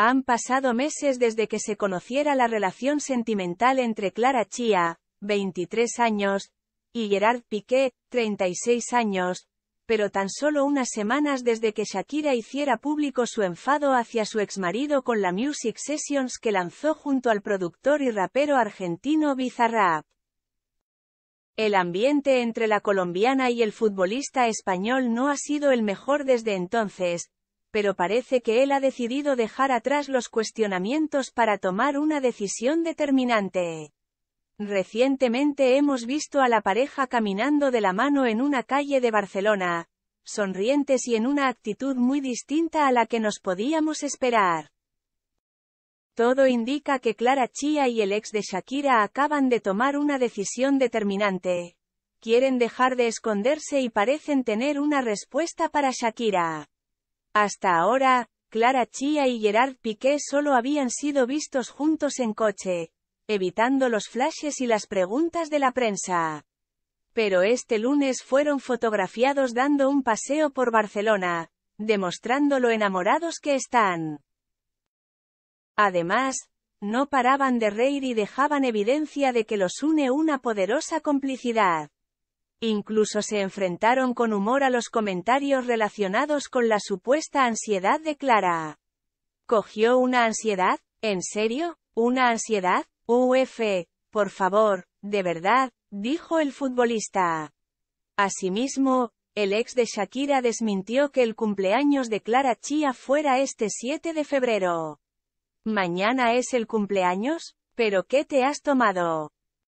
Han pasado meses desde que se conociera la relación sentimental entre Clara Chia, 23 años, y Gerard Piqué, 36 años, pero tan solo unas semanas desde que Shakira hiciera público su enfado hacia su exmarido con la Music Sessions que lanzó junto al productor y rapero argentino Bizarrap. El ambiente entre la colombiana y el futbolista español no ha sido el mejor desde entonces, pero parece que él ha decidido dejar atrás los cuestionamientos para tomar una decisión determinante. Recientemente hemos visto a la pareja caminando de la mano en una calle de Barcelona, sonrientes y en una actitud muy distinta a la que nos podíamos esperar. Todo indica que Clara Chia y el ex de Shakira acaban de tomar una decisión determinante. Quieren dejar de esconderse y parecen tener una respuesta para Shakira. Hasta ahora, Clara Chia y Gerard Piqué solo habían sido vistos juntos en coche, evitando los flashes y las preguntas de la prensa. Pero este lunes fueron fotografiados dando un paseo por Barcelona, demostrando lo enamorados que están. Además, no paraban de reír y dejaban evidencia de que los une una poderosa complicidad. Incluso se enfrentaron con humor a los comentarios relacionados con la supuesta ansiedad de Clara. ¿Cogió una ansiedad? ¿En serio? ¿Una ansiedad? Uf, por favor, de verdad, dijo el futbolista. Asimismo, el ex de Shakira desmintió que el cumpleaños de Clara Chia fuera este 7 de febrero. ¿Mañana es el cumpleaños? ¿Pero qué te has tomado?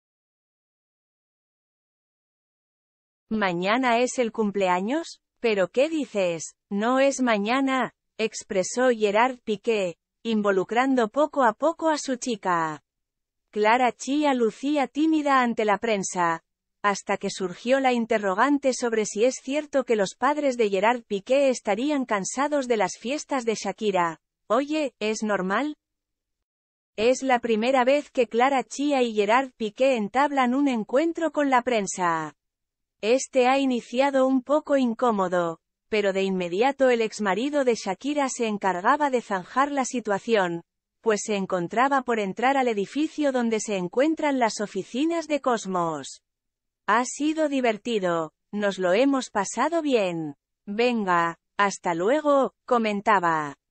¿Mañana es el cumpleaños? ¿Pero qué dices? No es mañana, expresó Gerard Piqué, involucrando poco a poco a su chica. Clara Chia lucía tímida ante la prensa, hasta que surgió la interrogante sobre si es cierto que los padres de Gerard Piqué estarían cansados de las fiestas de Shakira. Oye, ¿es normal? Es la primera vez que Clara Chia y Gerard Piqué entablan un encuentro con la prensa. Este ha iniciado un poco incómodo, pero de inmediato el exmarido de Shakira se encargaba de zanjar la situación, pues se encontraba por entrar al edificio donde se encuentran las oficinas de Cosmos. Ha sido divertido, nos lo hemos pasado bien. Venga, hasta luego, comentaba.